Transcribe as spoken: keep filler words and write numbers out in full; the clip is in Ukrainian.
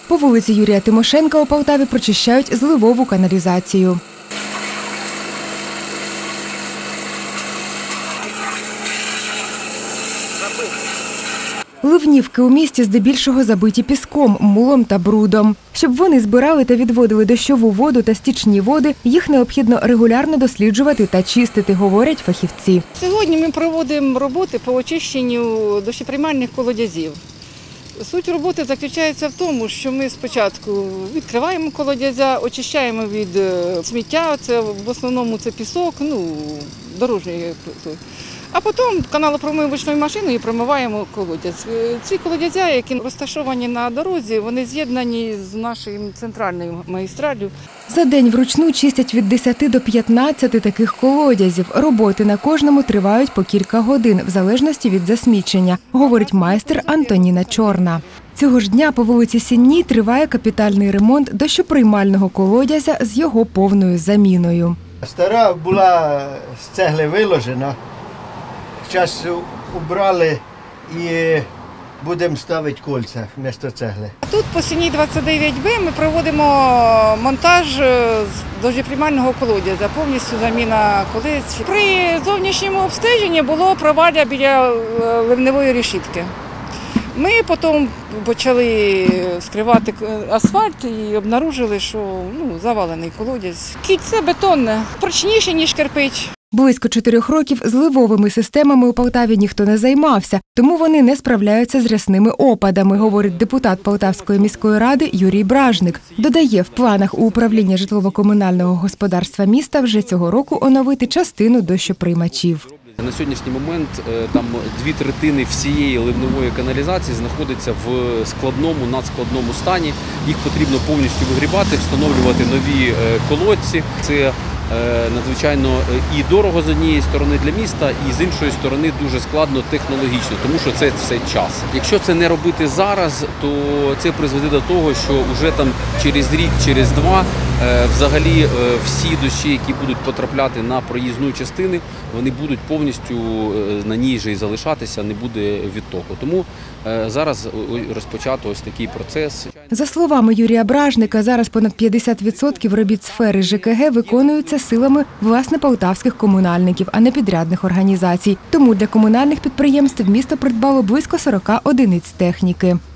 По вулиці Юрія Тимошенка у Полтаві прочищають зливову каналізацію. Ливнівки у місті здебільшого забиті піском, мулом та брудом. Щоб вони збирали та відводили дощову воду та стічні води, їх необхідно регулярно досліджувати та чистити, говорять фахівці. Сьогодні ми проводимо роботи по очищенню дощоприймальних колодязів. Суть роботи заключається в тому, що ми спочатку відкриваємо колодязя, очищаємо від сміття, це в основному це пісок, ну, дорожньої. А потім каналопромивочною машиною промиваємо колодязь. Ці колодязя, які розташовані на дорозі, вони з'єднані з нашою центральною магістраллю. За день вручну чистять від десяти до п'ятнадцяти таких колодязів. Роботи на кожному тривають по кілька годин, в залежності від засмічення, говорить майстер Антоніна Чорна. Цього ж дня по вулиці Сінній триває капітальний ремонт дощоприймального колодязя з його повною заміною. Стара була з цегли виложена. Зараз убрали і будемо ставити кольця вмісто цегли. Тут по Сінній двадцять дев'ять Б ми проводимо монтаж дощоприймального колодязя, повністю заміна колець. При зовнішньому обстеженні було провалля біля ливневої решітки. Ми потім почали вскривати асфальт і обнаружили, що ну, завалений колодязь. Кільце бетонне, прочніше, ніж кирпич. Близько чотирьох років зливовими системами у Полтаві ніхто не займався, тому вони не справляються з рясними опадами, говорить депутат Полтавської міської ради Юрій Бражник. Додає, в планах у управління житлово-комунального господарства міста вже цього року оновити частину дощоприймачів. На сьогоднішній момент там дві третини всієї ливневої каналізації знаходяться в складному, надскладному стані. Їх потрібно повністю вигрібати, встановлювати нові колодці. Це надзвичайно і дорого з однієї сторони для міста, і з іншої сторони дуже складно технологічно, тому що це все час. Якщо це не робити зараз, то це призведе до того, що вже там через рік, через два взагалі всі дощі, які будуть потрапляти на проїзну частину, вони будуть повністю на ній же і залишатися, не буде відтоку. Тому зараз розпочато ось такий процес. За словами Юрія Бражника, зараз понад п'ятдесят відсотків робіт сфери ЖКГ виконуються силами власне полтавських комунальників, а не підрядних організацій. Тому для комунальних підприємств місто придбало близько сорока одиниць техніки.